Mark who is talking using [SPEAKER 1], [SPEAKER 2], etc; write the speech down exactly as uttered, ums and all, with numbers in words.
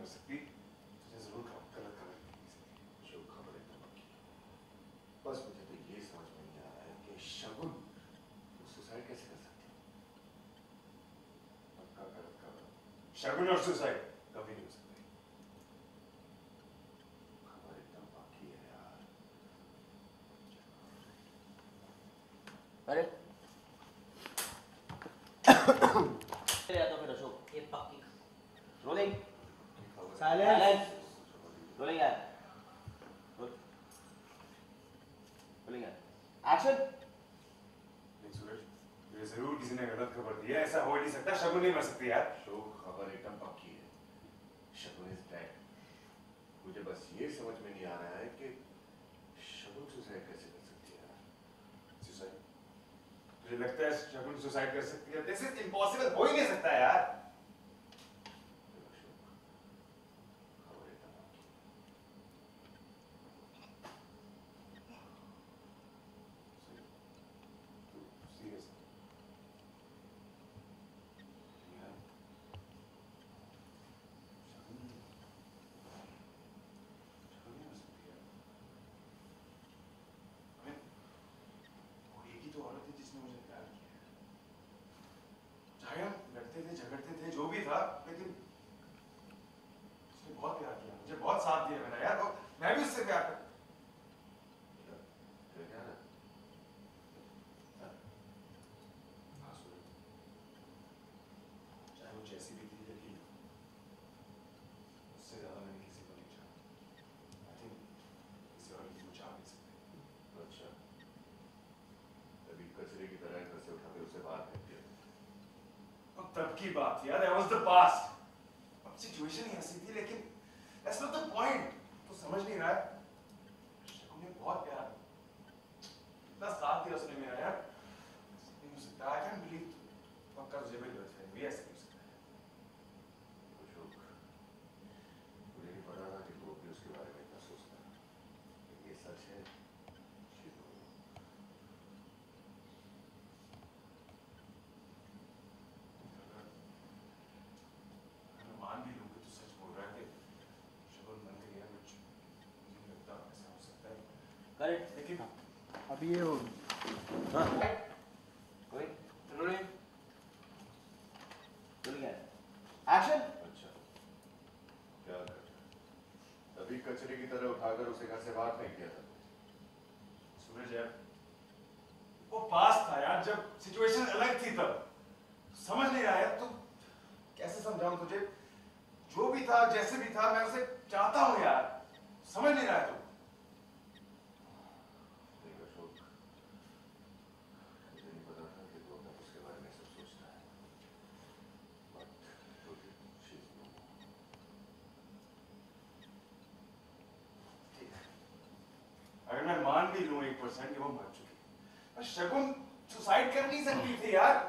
[SPEAKER 1] कर सकती, तुझे जरूर गलत खबर मिल सकती।
[SPEAKER 2] जो खबर एकदम पक्की। बस मुझे तो ये समझ में नहीं आ रहा है कि शगुन सुसाइड कैसे कर सकती है।
[SPEAKER 1] पक्का गलत खबर। शगुन और सुसाइड कभी नहीं हो सकते।
[SPEAKER 2] खबर एकदम पक्की है यार।
[SPEAKER 3] अरे या तो फिर अशोक ये पक्की रोलिंग साइलेंस रोलिंग यार रोलिंग यार एक्शन।
[SPEAKER 1] नहीं सूरज, तुझे जरूर किसी ने गलत खबर दी है, ऐसा हो ही नहीं सकता। शगुन नहीं मर सकती यार।
[SPEAKER 2] शो खबर एकदम पक्की है। Shagun is dead. मुझे बस ये समझ में नहीं आ रहा है कि शगुन सुसाइड कैसे कर सकती है यार।
[SPEAKER 1] सुसाइड? तुझे लगता है शगुन सुसाइड कर सकती है? दिस इज इम्पॉसिबल, हो ही नहीं सकता यार।
[SPEAKER 2] खबर एकदम पक्की है।
[SPEAKER 1] सीरियस तो औरत थी जिसने मुझे प्यार किया। चाहे हम लड़ते थे, झगड़ते थे, जो भी था, लेकिन उसने बहुत प्यार किया मुझे, बहुत साथ दिया मेरा यार। और मैं भी उससे प्यार करता।
[SPEAKER 2] क्या ना?
[SPEAKER 1] हाँ सूरज, चाहे वो जैसी भी थी, लेकिन उससे ज्यादा मैंने किसी को नहीं चाहा। आई थिंक किसी और किसी को चाह नहीं सकते।
[SPEAKER 2] अच्छा, तभी कचरे की तरह घर से उठा के उसे बाहर फेंक दिया।
[SPEAKER 1] अब तब की बात यार, that was the past। अब सिचुएशन ही ऐसी थी, लेकिन that's not the point। तो समझ नहीं रहा है। शगुन ने बहुत प्यार, इतना साथ दिया उसने मेरा यार। नहीं हो सकता। I can't believe पक्का तुझे भी गलत है, भी ऐसे नहीं हो सकता है।
[SPEAKER 2] अशोक, मुझे नहीं पता था कि तू भी उसके बारे में इतना सोचता है। ये सच है।
[SPEAKER 1] मैं मान भी लूं कि तू सच बोल रहा है कि शगुन मर गई है, which मुझे नहीं लगता ऐसा हो सकता है।
[SPEAKER 3] करेक्ट
[SPEAKER 1] लेकिन
[SPEAKER 4] अभी ये हो
[SPEAKER 3] हाँ रोलिंग रोलिंग रोलिंग यार एक्शन।
[SPEAKER 2] अच्छा, क्या कर? तभी कचरे की तरह उठाकर उसे घर से बाहर फेंक दिया था।
[SPEAKER 1] सूरज यार, वो पास था यार, जब सिचुएशन अलग थी तब। समझ नहीं रहा यार, तू कैसे समझाऊं तुझे? जो भी था, जैसे भी था, मैं उसे चाहता हूं यार। समझ नहीं रहा है तू।
[SPEAKER 2] देख अशोक, मुझे नहीं पता था कि तू अपने उसके बारे में सब सोचता है। But she's no more.
[SPEAKER 1] ठीक है, अगर मैं मान भी लूं एक परसेंट कि वो मर चुकी, पर शगुन सुसाइड कर नहीं सकती थी यार।